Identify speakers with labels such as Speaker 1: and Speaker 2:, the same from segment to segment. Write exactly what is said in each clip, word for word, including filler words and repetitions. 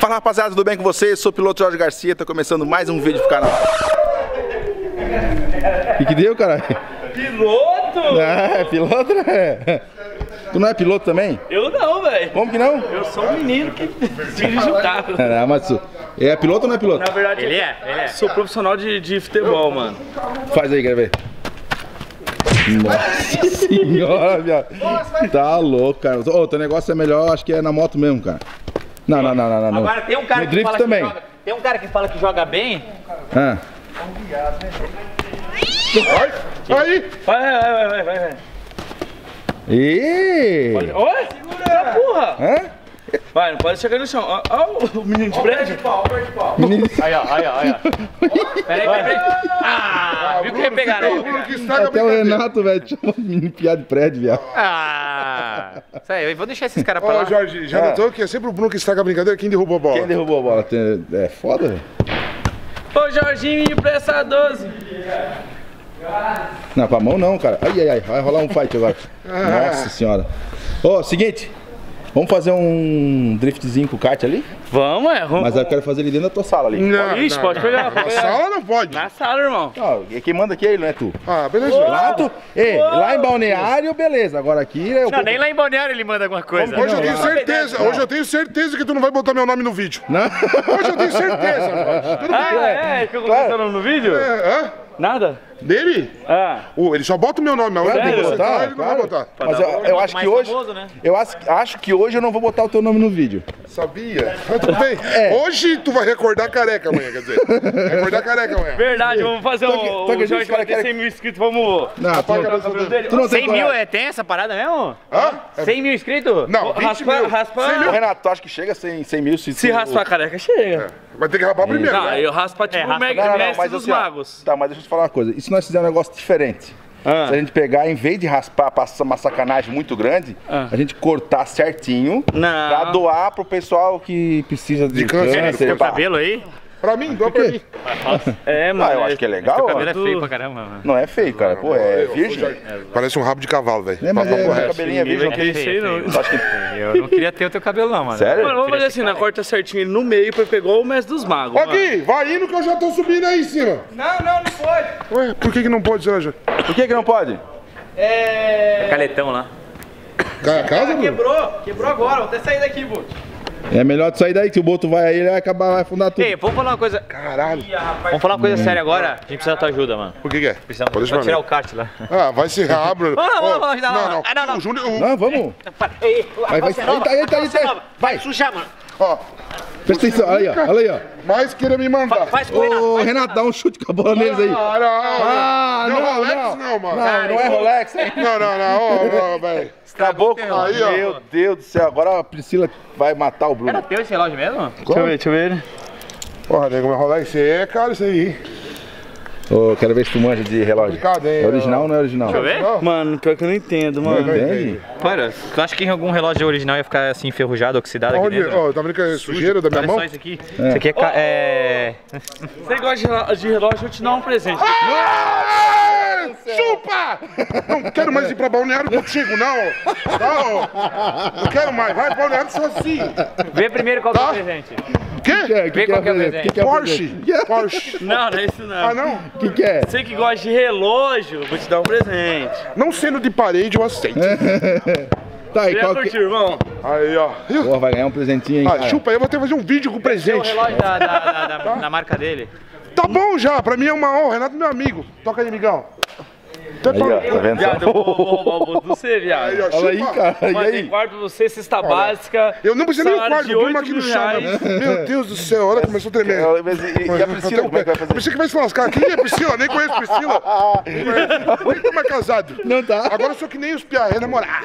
Speaker 1: Fala rapaziada, tudo bem com vocês? Sou o piloto Jorge Garcia, tá começando mais um vídeo pro canal. O que que deu, caralho?
Speaker 2: Piloto?
Speaker 1: É, piloto, né? Tu não é piloto também?
Speaker 2: Eu não, velho.
Speaker 1: Como que não?
Speaker 2: Eu sou um menino que dirige o carro.
Speaker 1: Ah, mas tu é piloto ou não é piloto?
Speaker 2: Na verdade,
Speaker 3: Ele é, ele é.
Speaker 2: sou profissional de, de futebol, mano.
Speaker 1: Faz aí, quero ver. Nossa senhora, viado. Tá louco, cara. Ô, teu negócio é melhor, acho que é na moto mesmo, cara. Não, não, não, não, não.
Speaker 3: Agora tem um cara
Speaker 1: No
Speaker 3: que
Speaker 1: drift
Speaker 3: fala
Speaker 1: também.
Speaker 3: que joga, tem um cara que fala que joga bem.
Speaker 1: Ah.
Speaker 4: Vai, aí!
Speaker 2: Vai, vai, vai, vai, vai.
Speaker 1: E
Speaker 2: Oi, segura! Porra!
Speaker 1: Hã?
Speaker 2: Vai, não pode chegar no chão. Ó, ó o menino de prédio.
Speaker 3: Aí, ó, aí, ó, aí, ó. Peraí, peraí, peraí. Ah, viu que ia pegar,
Speaker 4: O
Speaker 3: né?
Speaker 4: Bruno que estraga a
Speaker 1: Até o
Speaker 4: brincadeira.
Speaker 1: Renato, velho, chama menino piada de prédio, viado.
Speaker 3: Ah, isso aí, eu vou deixar esses caras pra
Speaker 4: Ó,
Speaker 3: lá.
Speaker 4: Jorge, já
Speaker 1: Ah.
Speaker 4: notou que é sempre o Bruno que estraga a brincadeira? Quem derrubou a bola?
Speaker 1: Quem derrubou a bola? Tem- É foda, velho.
Speaker 2: Ô, Jorginho, me empresta doze.
Speaker 1: Não, com a mão não, cara. Ai, ai, ai, vai rolar um fight agora. Nossa senhora. Ô, seguinte. Vamos fazer um driftzinho com o kart ali?
Speaker 2: Vamos, é. Vamos.
Speaker 1: Mas eu quero fazer ele dentro da tua sala ali.
Speaker 4: Não,
Speaker 2: Ixi,
Speaker 4: não,
Speaker 2: pode
Speaker 4: não.
Speaker 2: pegar, pode
Speaker 4: Na
Speaker 2: pegar.
Speaker 4: sala não pode.
Speaker 2: Na sala, irmão.
Speaker 1: Não, quem manda aqui é ele, não é tu.
Speaker 4: Ah, beleza.
Speaker 1: Lá, tu, ei, lá em Balneário, beleza. Agora aqui é o...
Speaker 3: Não, nem lá em Balneário ele manda alguma coisa.
Speaker 4: Hoje eu tenho
Speaker 1: Não,
Speaker 4: certeza, hoje eu tenho certeza que tu não vai botar meu nome no vídeo.
Speaker 1: Não?
Speaker 4: Hoje eu tenho certeza, Jorge. Tudo bem.
Speaker 2: Ah, é? Que eu coloquei seu nome no vídeo?
Speaker 4: É, hã?
Speaker 2: Nada?
Speaker 4: Dele?
Speaker 2: Ah.
Speaker 4: Uh, ele só bota o meu nome, mas
Speaker 1: Claro,
Speaker 4: onde
Speaker 1: tem que
Speaker 4: você
Speaker 1: botar,
Speaker 4: tá, ele não vai
Speaker 1: claro.
Speaker 4: botar.
Speaker 1: Mas eu, eu acho que
Speaker 3: mais
Speaker 1: hoje...
Speaker 3: famoso, né?
Speaker 1: Eu acho, acho que hoje eu não vou botar o teu nome no vídeo.
Speaker 4: Sabia? Mas tudo bem.
Speaker 1: É.
Speaker 4: Hoje tu vai recordar careca amanhã, quer dizer. Recordar careca amanhã.
Speaker 2: Verdade, vamos fazer
Speaker 1: Tu
Speaker 2: um.
Speaker 1: acredita
Speaker 2: O
Speaker 1: que
Speaker 2: Jorge
Speaker 1: os cara
Speaker 2: vai ter
Speaker 1: querem-
Speaker 2: cem mil inscritos, vamos.
Speaker 1: Não, tu
Speaker 4: Apaga a
Speaker 1: não,
Speaker 4: cabeça
Speaker 2: cabelo
Speaker 4: dele.
Speaker 2: dele.
Speaker 1: tu não tem
Speaker 3: cem mil,
Speaker 1: coragem.
Speaker 3: é, tem essa parada mesmo?
Speaker 4: Hã?
Speaker 3: cem mil inscritos?
Speaker 4: Não, vinte
Speaker 2: Raspa,
Speaker 4: mil.
Speaker 2: raspa.
Speaker 4: cem mil.
Speaker 1: Ô, Renato, tu acha que chega a cem mil se
Speaker 2: Se
Speaker 1: tu-
Speaker 2: raspar a careca, chega.
Speaker 4: Vai ter que rapar primeiro,
Speaker 2: Não,
Speaker 4: né?
Speaker 2: eu raspo tipo
Speaker 3: É,
Speaker 2: o
Speaker 3: raspa-
Speaker 2: Meg-
Speaker 1: Não, não, não,
Speaker 2: mestre
Speaker 1: mas
Speaker 2: dos
Speaker 1: assim, ó,
Speaker 2: magos.
Speaker 1: Tá, mas deixa eu te falar uma coisa. E se nós fizermos um negócio diferente?
Speaker 2: Ah.
Speaker 1: Se a gente pegar, em vez de raspar, passar uma sacanagem muito grande,
Speaker 2: Ah.
Speaker 1: a gente cortar certinho
Speaker 2: Não.
Speaker 1: pra doar pro pessoal que precisa de,
Speaker 4: De câncer.
Speaker 1: câncer.
Speaker 3: Tem
Speaker 1: pá.
Speaker 3: cabelo aí?
Speaker 4: Pra mim, doa pra mim.
Speaker 2: É, mano.
Speaker 1: Ah, eu acho que é legal.
Speaker 3: Teu
Speaker 1: ó.
Speaker 3: cabelo é
Speaker 2: tu-
Speaker 3: feio pra caramba, mano.
Speaker 1: Não é feio, cara. Pô, é
Speaker 4: Ô,
Speaker 1: virgem.
Speaker 4: Jorge, Parece um rabo de cavalo, velho.
Speaker 1: É, mas
Speaker 4: Papo
Speaker 1: é,
Speaker 4: correto.
Speaker 1: meu cabelinho é virgem.
Speaker 2: Ninguém vai
Speaker 1: não
Speaker 2: querer.
Speaker 3: feio,
Speaker 2: não.
Speaker 1: Tu acha que...
Speaker 3: Eu não queria ter o teu cabelo não, mano.
Speaker 1: Sério?
Speaker 2: Mano, vamos fazer assim, na corta certinho ele no meio pra pegar o mestre dos magos.
Speaker 4: Ó,
Speaker 2: mano.
Speaker 4: Gui, vai indo que eu já tô subindo aí em cima.
Speaker 2: Não, não, não pode.
Speaker 4: Ué, por que que não pode, será, Jorge?
Speaker 1: Por que que não pode?
Speaker 2: É.
Speaker 3: Caletão lá.
Speaker 4: Cai a casa, Bruno?
Speaker 2: Quebrou, quebrou agora, vou até sair daqui, Boto.
Speaker 1: É melhor tu sair daí, que o Boto vai aí, ele vai acabar, vai afundar tudo.
Speaker 3: Ei, vamos falar uma coisa.
Speaker 4: Caralho.
Speaker 3: Vamos falar uma coisa séria agora. A gente precisa da tua ajuda, mano.
Speaker 4: Por que que é?
Speaker 3: Precisamos
Speaker 4: Pode
Speaker 3: pra
Speaker 4: deixar
Speaker 3: tirar
Speaker 4: pra
Speaker 3: o kart lá.
Speaker 4: mim. Ah, vai se abra.
Speaker 3: Não, não,
Speaker 4: Ó,
Speaker 3: não, não, não, não. Ah, não, não.
Speaker 4: O Júnior... o-
Speaker 1: Não, vamos. Vai, vai. Eita, eita, eita.
Speaker 3: Vai sujar, mano.
Speaker 4: Ó,
Speaker 1: Presta atenção, olha aí, ó. Olha aí, ó.
Speaker 4: mais queira me mandar.
Speaker 3: Faz com o Renato.
Speaker 1: Ô, Renato, dá um chute com a bola neles aí.
Speaker 4: Ah, não,
Speaker 1: Ah,
Speaker 4: não,
Speaker 1: não,
Speaker 4: Rolex
Speaker 1: não.
Speaker 4: não, mano.
Speaker 1: Não, não é Rolex, hein?
Speaker 4: Não, não, não, ó, ó, velho.
Speaker 1: Acabou com
Speaker 4: Aí, ó.
Speaker 1: Meu Deus do céu, agora a Priscila vai matar o Bruno.
Speaker 3: Era teu esse relógio mesmo?
Speaker 2: Deixa eu ver, deixa eu ver.
Speaker 4: Porra, nego, meu Rolex, isso aí é caro isso aí.
Speaker 1: Ô, quero ver se tu manja de relógio.
Speaker 4: Complicado, hein?
Speaker 1: É original ou não é original?
Speaker 3: Deixa eu ver.
Speaker 4: Não?
Speaker 2: Mano, pior que eu não entendo, mano.
Speaker 1: Entende?
Speaker 3: Cara, tu acha que em algum relógio original ia ficar assim enferrujado, oxidado aqui
Speaker 4: Onde?
Speaker 3: dentro?
Speaker 4: Ó, tá vendo que é sujeira da minha
Speaker 3: Olha
Speaker 4: mão?
Speaker 3: só isso aqui. Isso aqui é... ca- é...
Speaker 2: Você gosta de relo- de relógio, eu vou te dar um presente.
Speaker 4: Ah, chupa! Não quero mais ir pra balneário contigo, não. Não, não quero mais. Vai balneário sozinho.
Speaker 3: Vê primeiro qual que é o
Speaker 4: Tá.
Speaker 3: presente.
Speaker 4: O quê?
Speaker 1: Que, que,
Speaker 3: Vê
Speaker 1: que
Speaker 3: qual que é o
Speaker 1: presente?
Speaker 3: presente.
Speaker 1: Que que é o
Speaker 4: Porsche.
Speaker 1: presente?
Speaker 4: Porsche.
Speaker 2: Não, não é isso não.
Speaker 4: Ah, não?
Speaker 1: Que que é?
Speaker 2: Você que gosta de relógio, eu vou te dar um presente.
Speaker 4: Não sendo de parede, eu aceito.
Speaker 1: Tá aí,
Speaker 2: Você ia
Speaker 1: qual
Speaker 2: curtir,
Speaker 1: que...
Speaker 2: irmão?
Speaker 4: Aí, ó. Viu?
Speaker 1: Pô, vai ganhar um presentinho, hein,
Speaker 4: Ah,
Speaker 1: cara.
Speaker 4: chupa aí, eu vou ter que fazer um vídeo com o
Speaker 3: É o
Speaker 4: presente.
Speaker 3: relógio da, da, da, da- da marca dele.
Speaker 4: Tá bom já, pra mim é uma honra. Renato é meu amigo. Toca aí, amigão. Até
Speaker 1: Aí, ó, tá vendo?
Speaker 2: Viado, eu vou, vou roubar o bolso de você, viado.
Speaker 4: Aí, ó,
Speaker 1: Olha aí,
Speaker 4: chupa.
Speaker 1: cara, e
Speaker 2: Mano, tem
Speaker 1: aí?
Speaker 2: quarto pra você, cesta básica.
Speaker 4: Eu não preciso nem do
Speaker 2: salário
Speaker 4: quarto,
Speaker 2: de
Speaker 4: eu durmo
Speaker 2: oito
Speaker 4: aqui no
Speaker 2: mil
Speaker 4: chão.
Speaker 2: reais.
Speaker 4: Né? Meu Deus do céu, olha, começou a tremer.
Speaker 1: E a Priscila, como é que vai
Speaker 4: A
Speaker 1: fazer?
Speaker 4: Priscila que vai se lascar. Quem é Priscila? Nem conheço Priscila. Nem tô mais casado.
Speaker 1: Não tá.
Speaker 4: Agora eu sou que nem os piá, é namorar.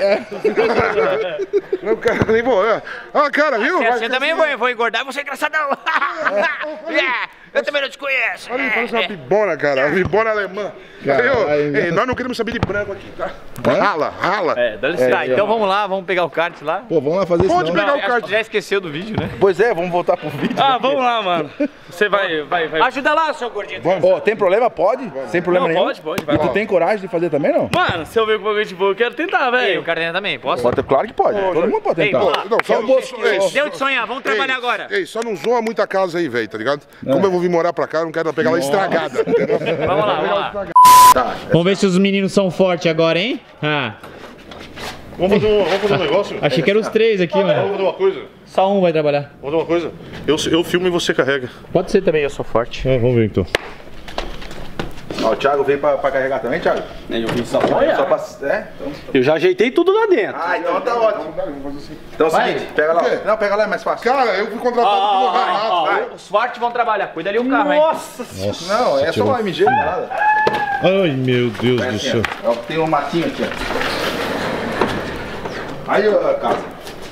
Speaker 4: Não, cara, nem vou. é. Ah, cara, viu?
Speaker 3: Você,
Speaker 4: Vai
Speaker 3: você
Speaker 4: ficar
Speaker 3: também
Speaker 4: assim,
Speaker 3: vou, vou engordar, você é engraçadão. Yeah. Eu também não te conheço.
Speaker 4: Olha, parece uma bibona, cara. Uma bibona alemã.
Speaker 1: Caralho,
Speaker 4: Aí,
Speaker 1: né?
Speaker 4: ei, nós não queremos saber de branco aqui, tá?
Speaker 1: Hã?
Speaker 4: Rala, rala.
Speaker 2: É, dá licença.
Speaker 3: Tá, então vamos lá, vamos pegar o kart lá.
Speaker 1: Pô, vamos lá fazer isso
Speaker 4: Pode
Speaker 1: não.
Speaker 4: pegar o
Speaker 3: Acho
Speaker 4: kart.
Speaker 3: que já esqueceu do vídeo, né?
Speaker 1: Pois é, vamos voltar pro vídeo.
Speaker 2: Ah, vamos lá, mano. Você vai, vai, vai.
Speaker 3: Ajuda lá, seu gordinho.
Speaker 1: Ó, tem problema? Pode? Sem problema
Speaker 2: Não,
Speaker 1: nenhum?
Speaker 2: pode, pode, vai
Speaker 1: E tu
Speaker 2: lá.
Speaker 1: tem coragem de fazer também, não?
Speaker 2: Mano, se eu ver com bagulho de boa, eu quero tentar,
Speaker 3: Ei,
Speaker 2: velho.
Speaker 3: o Cardenha também, posso?
Speaker 1: Pode, claro que pode. Todo mundo pode
Speaker 3: Ei,
Speaker 1: tentar.
Speaker 3: vamos lá.
Speaker 4: Não, só,
Speaker 1: Eu vou-
Speaker 4: só- ei,
Speaker 3: Deu de sonhar, vamos trabalhar
Speaker 4: ei,
Speaker 3: agora.
Speaker 4: Ei, só não zoa muita casa aí, velho, tá ligado? Como eu vou vir morar pra cá, eu não quero pegar ela estragada, entendeu?
Speaker 3: Vamos lá, vamos lá.
Speaker 1: Tá.
Speaker 5: Vamos ver se os meninos são fortes agora, hein? Ah,
Speaker 6: Vamos fazer um, vamos fazer um negócio?
Speaker 5: achei que eram os três aqui,
Speaker 6: Vamos
Speaker 5: mano.
Speaker 6: fazer uma coisa?
Speaker 5: Só um vai trabalhar.
Speaker 6: Vamos fazer uma coisa? Eu, eu filmo e você carrega.
Speaker 5: Pode ser também, eu sou forte.
Speaker 6: É, vamos ver então.
Speaker 1: Ó, o Thiago veio pra, pra carregar também, Thiago?
Speaker 2: Eu vim só apoiar.
Speaker 1: Só pra... É? Então...
Speaker 2: Eu já ajeitei tudo lá dentro.
Speaker 1: Ah, então tá ótimo. Então é o seguinte, pega lá. Não, pega lá, é mais fácil.
Speaker 4: Cara, eu fui contratado pelo Renato.
Speaker 3: Vai, os fortes vão trabalhar, cuida ali o carro, hein?
Speaker 2: Nossa.
Speaker 1: Não, é só um M G, nada.
Speaker 6: Ai, meu Deus
Speaker 1: É
Speaker 6: do
Speaker 1: assim,
Speaker 6: céu.
Speaker 1: ó. Ó, tem um matinho aqui, ó. Aí, ó, casa.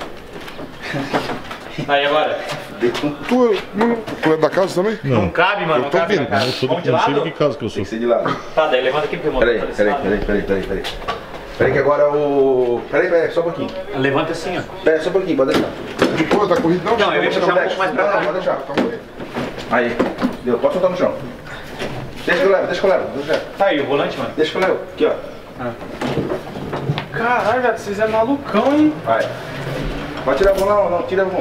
Speaker 3: Aí agora.
Speaker 4: Tu, não, tu é da casa também?
Speaker 3: Não cabe, mano, não
Speaker 4: tô
Speaker 3: cabe na
Speaker 4: vindo.
Speaker 3: casa.
Speaker 6: Eu sou
Speaker 3: Vamos de
Speaker 6: do, não sei
Speaker 3: lado?
Speaker 6: de que casa que eu sou.
Speaker 1: Tem que ser de lado.
Speaker 3: Tá, daí levanta aqui porque eu
Speaker 1: Peraí,
Speaker 3: vou
Speaker 1: peraí, peraí, peraí, peraí, peraí. Peraí que agora o... Peraí, peraí, só um pouquinho.
Speaker 3: Levanta assim, ó.
Speaker 1: Peraí, só um pouquinho, pode deixar.
Speaker 4: De boa, tá corrido não?
Speaker 3: Não, eu ia puxar um pouco mais pra
Speaker 1: Não, não,
Speaker 3: cá.
Speaker 1: pode deixar. Aí, deu, pode soltar no chão. Deixa que eu levo, deixa que eu levo, deixa que eu levo.
Speaker 3: Tá aí, o volante, mano.
Speaker 1: Deixa que eu levo, aqui ó.
Speaker 2: Caralho, velho, vocês é malucão, hein?
Speaker 1: Vai. Pode tirar a mão não, não, tira a mão.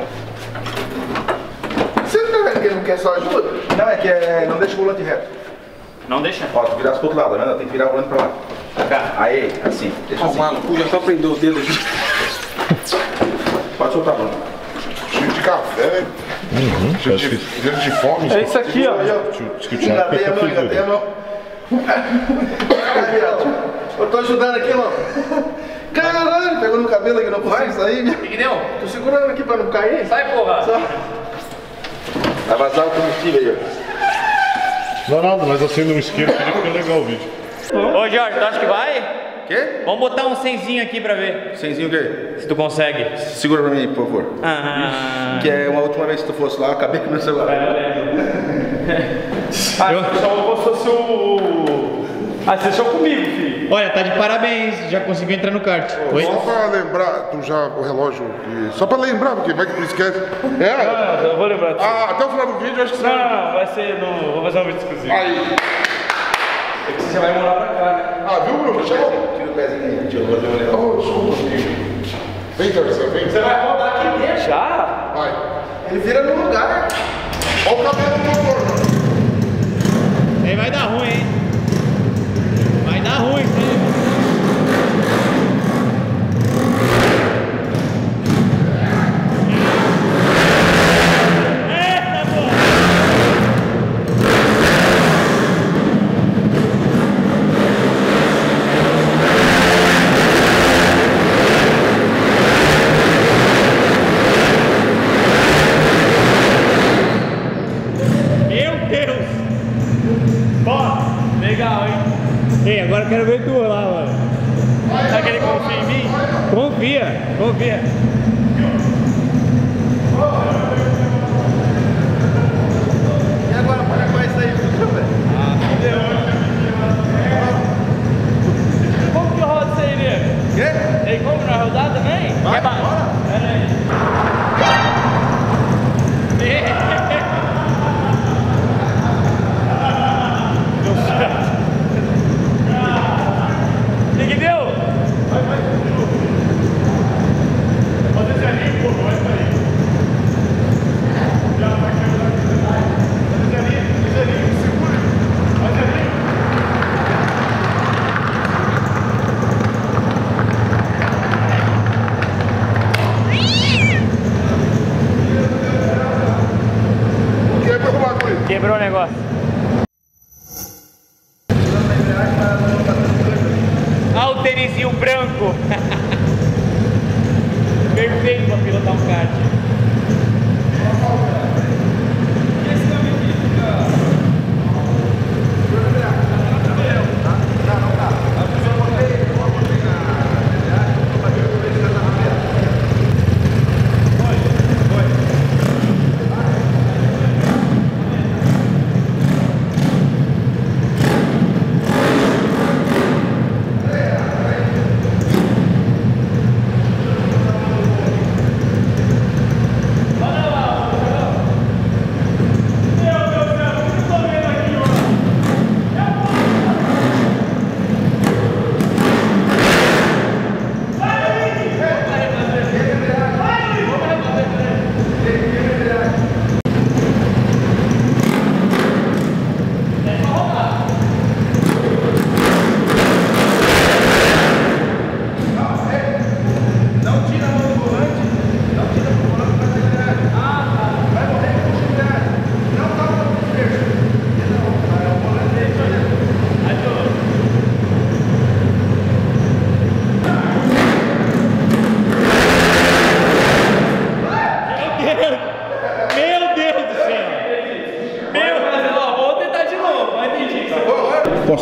Speaker 1: Você não tá vendo que ele não quer só ajuda? Não, é que é, não deixa o volante reto.
Speaker 3: Não deixa.
Speaker 1: Ó, tu virar pro outro lado, tá vendo? Tem que virar o volante pra lá.
Speaker 3: Cá.
Speaker 1: Aí, assim, deixa assim.
Speaker 2: Mano, já só prendeu os dedos aqui.
Speaker 1: Pode soltar a mão.
Speaker 4: Cheio de café, né? Cheio de, cheio de fome.
Speaker 2: É isso aqui, ó.
Speaker 1: Aí, ó.
Speaker 6: Diz que o Thiago
Speaker 1: Engatei a mão, engatei a mão. Aí, ó. Eu tô ajudando aqui, irmão. Caralho, pegou no cabelo aqui, não consigo sair, minha.
Speaker 3: O que que deu?
Speaker 1: Tô segurando aqui pra não cair.
Speaker 3: Sai, porra.
Speaker 1: Vai vazar o combustível aí, ó.
Speaker 6: Não é nada, mas acende um isqueiro que fica legal o vídeo.
Speaker 3: Ô, Jorge, tu acha que vai?
Speaker 1: Quê?
Speaker 3: Vamos botar um cenzinho aqui pra ver
Speaker 1: Cenzinho o quê?
Speaker 3: se tu consegue.
Speaker 1: Segura pra mim, por favor.
Speaker 3: Ah,
Speaker 1: Que é uma última vez que tu fosse lá, eu acabei com o meu celular.
Speaker 2: Ah, você chamou como se fosse o... Ah, você deixou comigo, filho.
Speaker 5: Olha, tá de parabéns, já conseguiu entrar no kart. Oi?
Speaker 4: Só pra lembrar, tu já, o relógio, e- só pra lembrar, porque vai que tu esquece. É,
Speaker 2: Ah, eu vou lembrar disso.
Speaker 4: ah, até o final do vídeo, acho que você
Speaker 2: Não,
Speaker 4: vai...
Speaker 2: não, não, vai ser no... Vou fazer um vídeo exclusivo.
Speaker 4: Aí.
Speaker 2: É que você vai morar pra cá, né?
Speaker 4: Ah, viu, Bruno? Chegou.
Speaker 1: Tira o pezinho aí, tira o pezinho.
Speaker 4: Oh, desculpa. Vem, Terça, vem.
Speaker 2: Você vai rodar aqui dentro? Já?
Speaker 4: Vai.
Speaker 1: Ele vira no lugar.
Speaker 4: Olha o cabelo do motor.
Speaker 5: Aí vai dar ruim, hein? Vai dar ruim, hein? Meu Deus!
Speaker 2: Legal, hein?
Speaker 5: Ei, agora eu quero ver tu lá, mano.
Speaker 2: Será que ele confia em mim?
Speaker 5: Confia, confia.
Speaker 1: E agora, como é que vai sair tudo, velho?
Speaker 2: Como que roda isso aí, nego?
Speaker 1: Quê?
Speaker 2: Tem como nós rodar também?
Speaker 1: Vai, bora.
Speaker 2: Pera aí. O que que deu?
Speaker 4: Quebra o bagulho.
Speaker 3: Quebrou o negócio. Olha o tênisinho branco. Perfeito pra pilotar um kart.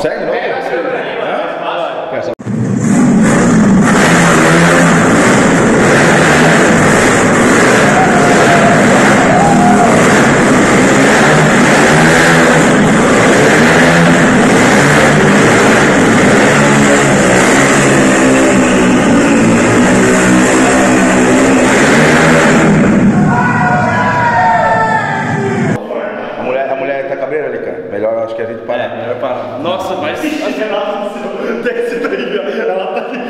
Speaker 1: Consegue, não? Hã? Melhor, acho que a gente para.
Speaker 2: É, melhor parar. Nossa, mas... Desce daí, ó. Ela tá aqui,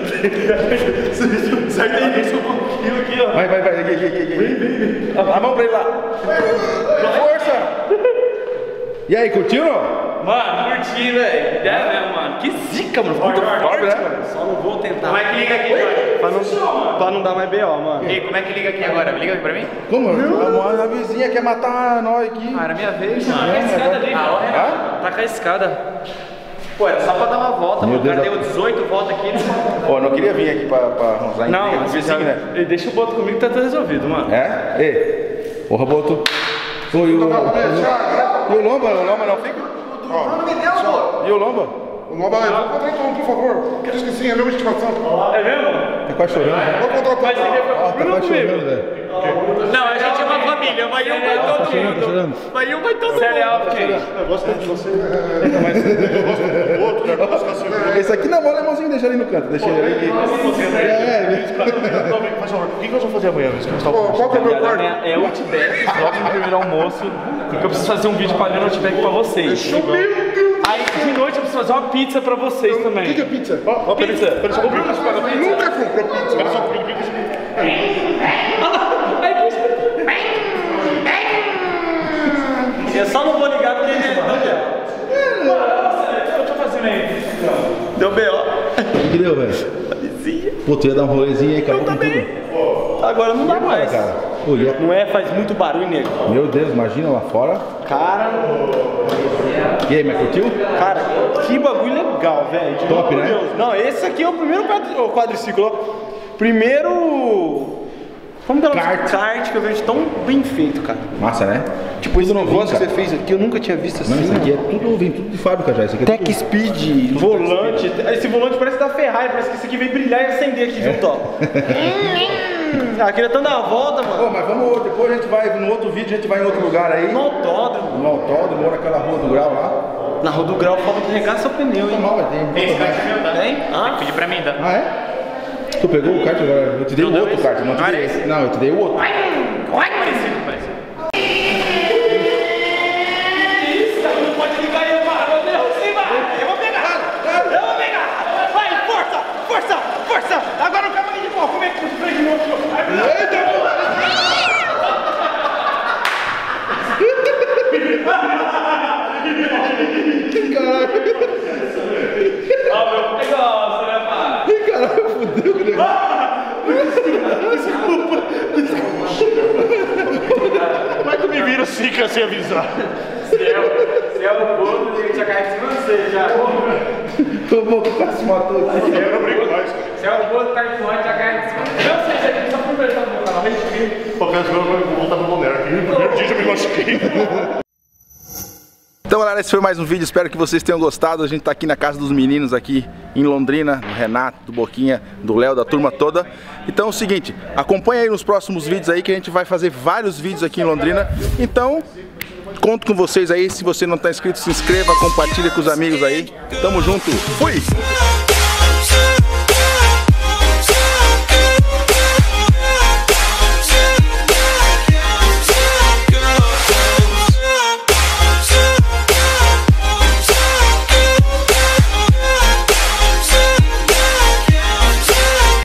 Speaker 2: ó. Sai daí, deixa um pouquinho aqui, ó.
Speaker 1: Vai, vai, vai. Aqui, aqui, aqui. A mão pra ele lá. Força! E aí, curtiu, não?
Speaker 2: Mano, curti, velho. É mesmo, mano. Que zica, mano. Muito forte, né? Só não vou tentar.
Speaker 3: Como é que liga aqui, Jorge?
Speaker 2: Pra não, pra não dar mais B O, mano.
Speaker 3: Ei, como é que liga aqui agora? Liga aqui pra mim?
Speaker 1: Como? A, a vizinha quer matar nós aqui.
Speaker 3: Ah, era minha vez, mano.
Speaker 2: Taca a escada ali,
Speaker 3: Ah, ó,
Speaker 2: mano. Taca a escada. Pô, era só pra dar uma volta,
Speaker 1: Meu
Speaker 2: mano. O cara
Speaker 1: Deus,
Speaker 2: deu dezoito voltas aqui. Não,
Speaker 1: Pô, não queria vir aqui pra, pra usar em
Speaker 2: não,
Speaker 1: no vizinho, né?
Speaker 2: Ele deixa o boto comigo que tá tudo resolvido, mano.
Speaker 1: É? Ei, porra, boto. Pô, e o, e o Lomba? O Lomba não fica?
Speaker 4: Ó,
Speaker 1: E o Lomba?
Speaker 4: o Lomba, vou contratar um, por favor. Diz que sim, é a mesma estimação.
Speaker 2: É mesmo?
Speaker 1: Tá quase chorando, né?
Speaker 4: Vou contratar.
Speaker 2: Mas ele
Speaker 1: Ó, tá
Speaker 2: Bruno
Speaker 1: quase
Speaker 2: comigo.
Speaker 1: chorando, velho.
Speaker 3: Não, a gente é uma família. Vai um, vai todo
Speaker 1: Tá chorando, tá
Speaker 3: mundo.
Speaker 1: chorando.
Speaker 3: Vai um, vai todo mundo.
Speaker 2: Sério, quem?
Speaker 6: Eu gosto de você. Eu gosto do outro, né? Eu gosto de você.
Speaker 1: Esse aqui não, vou levarzinho e deixar ele no canto. Deixa ele ali. É,
Speaker 6: Faz favor, o que nós vamos fazer amanhã?
Speaker 4: Pô, qual que é o meu quarto?
Speaker 2: É o Outback, logo no primeiro almoço, porque eu preciso fazer um vídeo pagando Outback pra vocês. Aí de noite eu preciso fazer uma pizza pra vocês também.
Speaker 4: O que que é pizza?
Speaker 2: Ó, pizza.
Speaker 6: Pera só, o Bruno paga pizza.
Speaker 4: Nunca comprou pizza.
Speaker 6: Pera só, o Bruno pizza.
Speaker 2: Eu só não vou ligar porque ele deu B O. Eu tô fazendo aí. Deu B O.
Speaker 1: o que deu, velho? Pô, tu ia dar um rolezinho aí, acabou com tudo.
Speaker 2: Agora não dá mais.
Speaker 1: Cara, pô, ia...
Speaker 2: Não é? Faz muito barulho, nego.
Speaker 1: Meu Deus, imagina lá fora.
Speaker 2: Cara,
Speaker 1: E aí, mas curtiu?
Speaker 2: cara, que bagulho legal, velho. De
Speaker 1: Top,
Speaker 2: meu
Speaker 1: né?
Speaker 2: Deus. Não, esse aqui é o primeiro quadri... o quadriciclo. ó. Primeiro. Como que é o nome?
Speaker 1: Kart.
Speaker 2: Kart que eu vejo tão bem feito, cara.
Speaker 1: Massa, né?
Speaker 2: Tipo, esse negócio que
Speaker 1: cara.
Speaker 2: você fez aqui, eu nunca tinha visto assim.
Speaker 1: Não, isso aqui é tudo, vem tudo de fábrica já. Isso aqui é
Speaker 2: Tech
Speaker 1: tudo...
Speaker 2: Speed, volante. Esse volante parece da Ferrari, parece que esse aqui veio brilhar e acender aqui junto, ó. Ah, queria tanto dar uma volta, mano.
Speaker 1: Pô, mas vamos, depois a gente vai, no outro vídeo a gente vai em outro lugar aí.
Speaker 2: No autódromo.
Speaker 1: No autódromo, ou naquela rua do Grau lá.
Speaker 2: Na Rua do Grau falta carregar seu pneu, hein?
Speaker 1: Normal, vai ter.
Speaker 3: Esse kart é meu, tá?
Speaker 2: Tem? Ah,
Speaker 3: Pedi pra mim, tá?
Speaker 1: Ah, é? Tu pegou o kart agora? Eu te dei o outro kart, não te dei esse. Não, eu te dei o outro.
Speaker 3: Parecido, parecido.
Speaker 2: isso, cara, não pode ligar aí, mano. Meu Deus, sim, vai. Eu vou pegar. Eu vou pegar. Vai, força, força, força. Agora o caminho de pau. Como é que você fez de novo? Eita, Ah, meu negócio, né, pai?
Speaker 1: Caralho, fudeu o negócio.
Speaker 6: Como é que me vira assim, cara, sem avisar?
Speaker 3: Se é o bolo, a gente já cai em cima de você, já.
Speaker 1: Tô bom, o cara se matou aqui.
Speaker 6: Eu não brigo mais, cara.
Speaker 3: Se é o bolo, tá em forte, já cai em cima de você. Não sei, gente, só pra conversar no meu canal, a gente
Speaker 6: Pô, cara, eu vou voltar pro Bonero aqui. No primeiro dia já me machuquei.
Speaker 1: Então galera, esse foi mais um vídeo, espero que vocês tenham gostado. A gente tá aqui na casa dos meninos aqui em Londrina, do Renato, do Boquinha, do Léo, da turma toda. Então é o seguinte, acompanha aí nos próximos vídeos aí que a gente vai fazer vários vídeos aqui em Londrina. Então, conto com vocês aí, se você não tá inscrito, se inscreva, compartilha com os amigos aí. Tamo junto, fui!